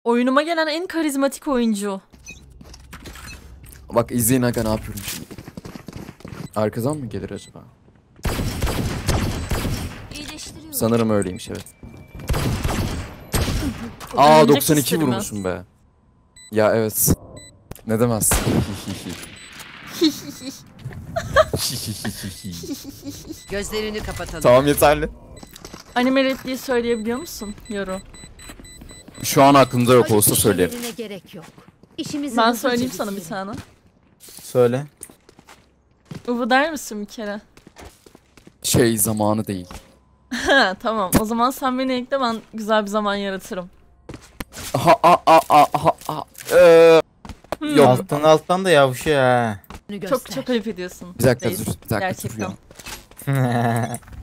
Oyunuma gelen en karizmatik oyuncu. Bak izleyin aga ne yapıyorum şimdi. Arkadan mı gelir acaba? Sanırım öyleymiş evet. Aa Örümcek 92 isterim vurmuşsun be. Ya evet. Ne demezsin. Gözlerini kapatalım. Tamam yeterli. Anime repliği söyleyebiliyor musun Yoru? Şu an aklımda yok olsa Ayıp söylerim. şeylerine gerek yok. İşimizi Ben hızlıca söyleyeyim sana bir bitirelim. tane. Söyle. Uvu der misin bir kere? Şey zamanı değil. Ha, tamam. O zaman sen beni ekle, ben güzel bir zaman yaratırım. Yok. Alttan da yavşıyor ha. Göster. Çok ayıp ediyorsun. Bir dakika Reis. dur. Bir dakika dur Gerçekten. ya.